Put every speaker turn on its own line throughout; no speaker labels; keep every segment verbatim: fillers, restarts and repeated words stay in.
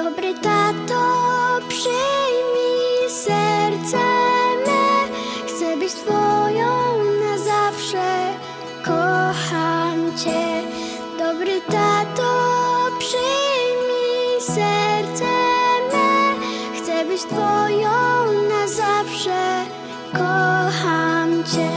Dobry tato, przyjmij serce me. Chcę być twoją na zawsze, kocham cię. Dobry tato, przyjmij serce me. Chcę być twoją na zawsze, kocham cię.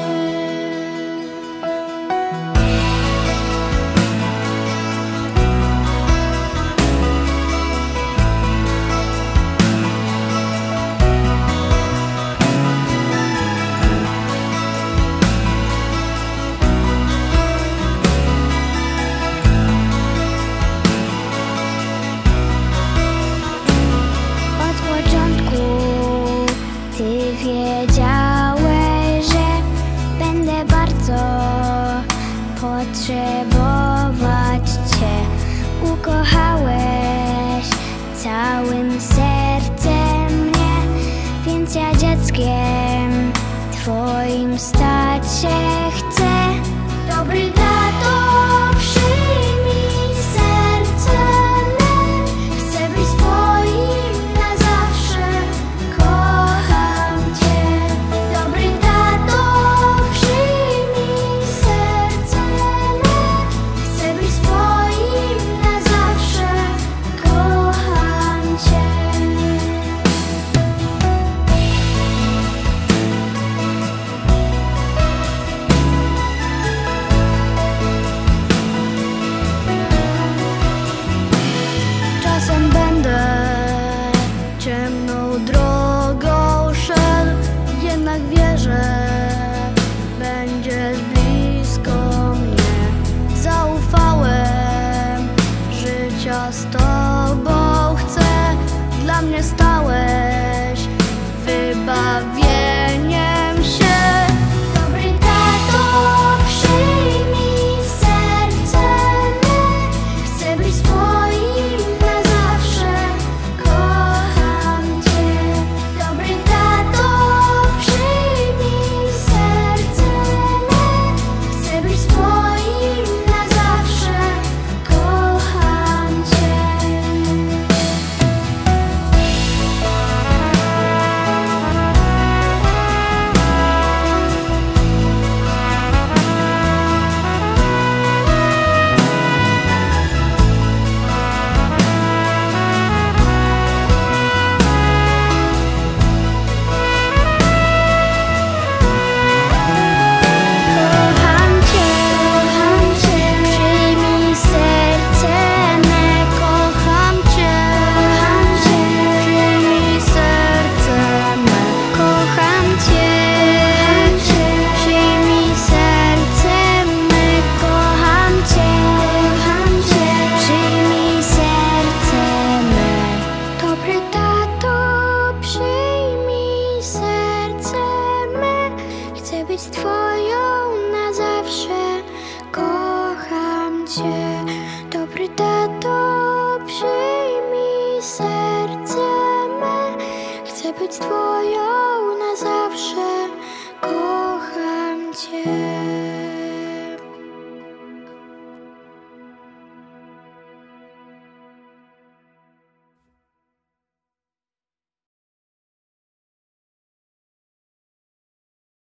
Ty wiedziałeś, że będę bardzo potrzebować cię. Ukochałeś całym sercem mnie, więc ja dzieckiem twoim stać się chcę. Dobry tato, przyjmij serce me. Chcę być twoim na zawsze, kocham cię. Dobry tato, przyjmij serce me. Chcę być twoim na zawsze, kocham cię. Czasem będę ciemną drogą szedł, jednak wierzę,